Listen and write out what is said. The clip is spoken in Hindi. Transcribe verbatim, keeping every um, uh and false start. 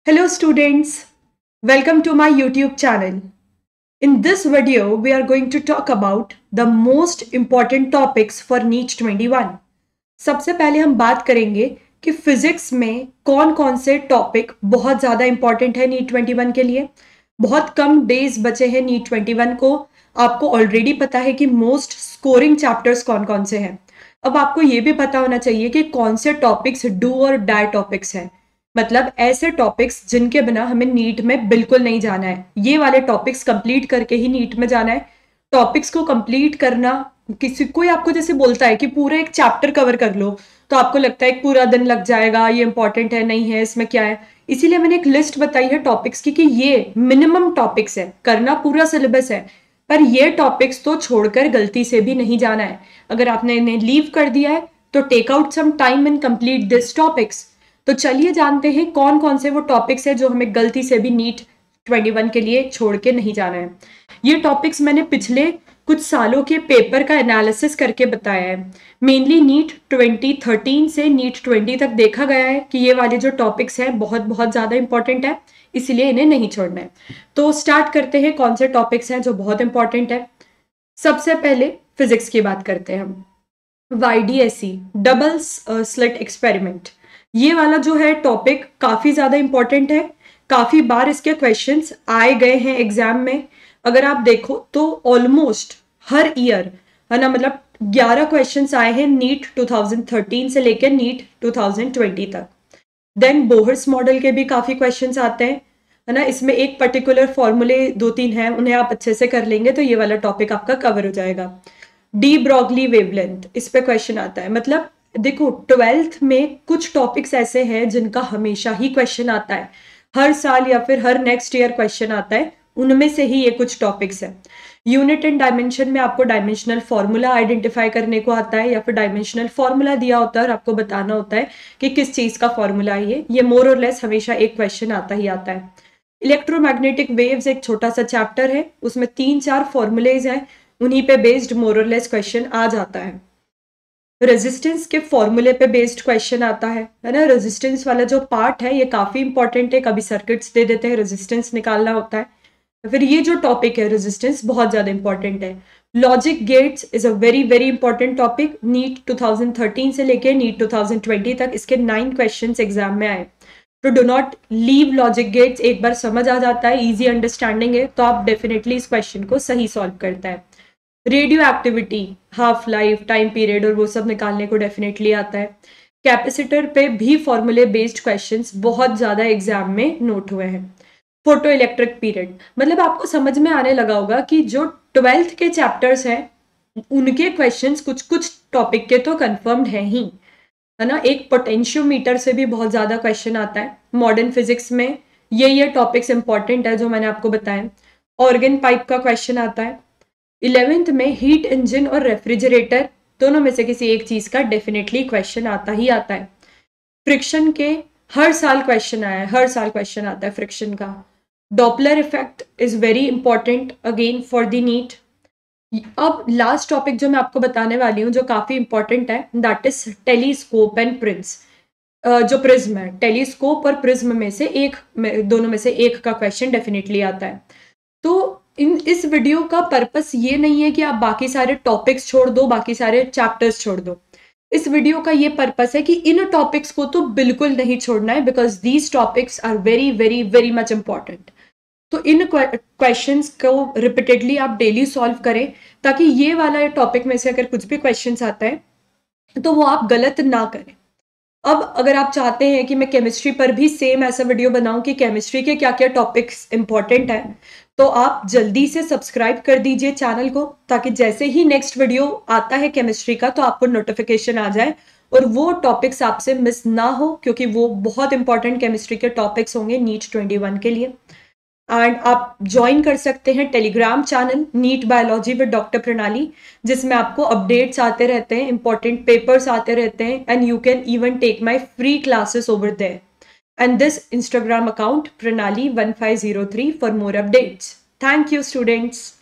Hello students, welcome to my YouTube channel. In this video, we are going to talk about the most important topics for NEET twenty-one. सबसे पहले हम बात करेंगे कि फिजिक्स में कौन कौन से टॉपिक बहुत ज़्यादा इंपॉर्टेंट है नीट twenty-one के लिए. बहुत कम डेज बचे हैं नीट twenty-one को. आपको ऑलरेडी पता है कि मोस्ट स्कोरिंग चैप्टर्स कौन कौन से हैं. अब आपको ये भी पता होना चाहिए कि कौन से टॉपिक्स डू और डाई टॉपिक्स हैं. मतलब ऐसे टॉपिक्स जिनके बिना हमें नीट में बिल्कुल नहीं जाना है. ये वाले टॉपिक्स कंप्लीट करके ही नीट में जाना है. टॉपिक्स को कंप्लीट करना, किसी कोई आपको जैसे बोलता है कि पूरा एक चैप्टर कवर कर लो, तो आपको लगता है एक पूरा दिन लग जाएगा, ये इंपॉर्टेंट है नहीं है, इसमें क्या है. इसीलिए मैंने एक लिस्ट बताई है टॉपिक्स की कि ये मिनिमम टॉपिक्स है, करना पूरा सिलेबस है, पर ये टॉपिक्स तो छोड़कर गलती से भी नहीं जाना है. अगर आपने इन्हें लीव कर दिया है तो take out some time and complete this topics. तो चलिए जानते हैं कौन कौन से वो टॉपिक्स हैं जो हमें गलती से भी नीट twenty-one के लिए छोड़ के नहीं जाना है. ये टॉपिक्स मैंने पिछले कुछ सालों के पेपर का एनालिसिस करके बताया है. मेनली नीट twenty thirteen से नीट twenty तक देखा गया है कि ये वाले जो टॉपिक्स हैं बहुत बहुत ज़्यादा इंपॉर्टेंट है, इसलिए इन्हें नहीं छोड़ना है. तो स्टार्ट करते हैं कौन से टॉपिक्स हैं जो बहुत इंपॉर्टेंट है. सबसे पहले फिजिक्स की बात करते हैं हम. Y D S E double slit experiment, ये वाला जो है टॉपिक काफ़ी ज़्यादा इंपॉर्टेंट है. काफ़ी बार इसके क्वेश्चंस आए गए हैं एग्जाम में. अगर आप देखो तो ऑलमोस्ट हर ईयर है ना, मतलब ग्यारह क्वेश्चंस आए हैं नीट twenty thirteen से लेकर नीट twenty twenty तक. देन बोहर्स मॉडल के भी काफ़ी क्वेश्चंस आते हैं है ना. इसमें एक पर्टिकुलर फॉर्मूले दो तीन हैं, उन्हें आप अच्छे से कर लेंगे तो ये वाला टॉपिक आपका कवर हो जाएगा. डी ब्रॉगली वेवलेंथ, इस पे क्वेश्चन आता है. मतलब देखो ट्वेल्थ में कुछ टॉपिक्स ऐसे हैं जिनका हमेशा ही क्वेश्चन आता है, हर साल या फिर हर नेक्स्ट ईयर क्वेश्चन आता है. उनमें से ही ये कुछ टॉपिक्स हैं. यूनिट एंड डायमेंशन में आपको डायमेंशनल फॉर्मूला आइडेंटिफाई करने को आता है, या फिर डायमेंशनल फॉर्मूला दिया होता है और आपको बताना होता है कि किस चीज़ का फॉर्मूला है ये ये मोर और लेस हमेशा एक क्वेश्चन आता ही आता है. इलेक्ट्रोमैग्नेटिक वेव्स एक छोटा सा चैप्टर है, उसमें तीन चार फॉर्मूलेज हैं, उन्हीं पे बेस्ड मोर और लेस क्वेश्चन आ जाता है. रेजिस्टेंस के फॉर्मूले पे बेस्ड क्वेश्चन आता है है ना. रेजिस्टेंस वाला जो पार्ट है ये काफ़ी इंपॉर्टेंट है. कभी सर्किट्स दे देते हैं, रेजिस्टेंस निकालना होता है. फिर ये जो टॉपिक है रेजिस्टेंस बहुत ज़्यादा इंपॉर्टेंट है. Logic gates is a very very important topic. NEET twenty thirteen से लेके नीट twenty twenty तक इसके नाइन क्वेश्चंस एग्जाम में आए. तो do not leave logic gates. एक बार समझ आ जाता है, इजी अंडरस्टैंडिंग है, तो आप डेफिनेटली इस क्वेश्चन को सही सॉल्व करता है. Radioactivity, half life, time period और वो सब निकालने को डेफिनेटली आता है. कैपेसिटर पे भी फॉर्मूले बेस्ड क्वेश्चंस बहुत ज़्यादा एग्जाम में नोट हुए हैं. फोटो इलेक्ट्रिक पीरियड, मतलब आपको समझ में आने लगा होगा कि जो ट्वेल्थ के चैप्टर्स हैं उनके क्वेश्चंस कुछ कुछ टॉपिक के तो कन्फर्म्ड हैं ही है ना. एक पोटेंशियोमीटर से भी बहुत ज़्यादा क्वेश्चन आता है. मॉडर्न फिजिक्स में ये ये टॉपिक्स इंपॉर्टेंट है जो मैंने आपको बताया. ऑर्गन पाइप का क्वेश्चन आता है. इलेवेंथ में हीट इंजन और रेफ्रिजरेटर, दोनों में से किसी एक चीज़ का डेफिनेटली क्वेश्चन आता ही आता है. फ्रिक्शन के हर साल क्वेश्चन आया है, हर साल क्वेश्चन आता है फ्रिक्शन का. Doppler effect is very important again for the NEET. अब लास्ट टॉपिक जो मैं आपको बताने वाली हूँ जो काफ़ी इंपॉर्टेंट है, that is telescope and prism. जो प्रिज्म है, टेलीस्कोप और प्रिज्म में से एक में, दोनों में से एक का क्वेश्चन डेफिनेटली आता है. तो इन इस वीडियो का पर्पस ये नहीं है कि आप बाकी सारे टॉपिक्स छोड़ दो, बाकी सारे चैप्टर्स छोड़ दो. इस वीडियो का ये पर्पस है कि इन टॉपिक्स को तो बिल्कुल नहीं छोड़ना है, because these topics are very very very much important. तो इन क्वेश्चंस को रिपीटेडली आप डेली सॉल्व करें, ताकि ये वाला टॉपिक में से अगर कुछ भी क्वेश्चंस आता है तो वो आप गलत ना करें. अब अगर आप चाहते हैं कि मैं केमिस्ट्री पर भी सेम ऐसा वीडियो बनाऊं कि केमिस्ट्री के क्या क्या टॉपिक्स इंपॉर्टेंट है, तो आप जल्दी से सब्सक्राइब कर दीजिए चैनल को, ताकि जैसे ही नेक्स्ट वीडियो आता है केमिस्ट्री का तो आपको नोटिफिकेशन आ जाए और वो टॉपिक्स आपसे मिस ना हो, क्योंकि वो बहुत इंपॉर्टेंट केमिस्ट्री के टॉपिक्स होंगे नीट twenty-one के लिए. एंड आप ज्वाइन कर सकते हैं Telegram channel NEET biology with doctor Pranali, जिसमें आपको अपडेट्स आते रहते हैं, इंपॉर्टेंट पेपर्स आते रहते हैं, and you can even take my free classes over there. And this Instagram account Pranali one five zero three for more updates. Thank you, students.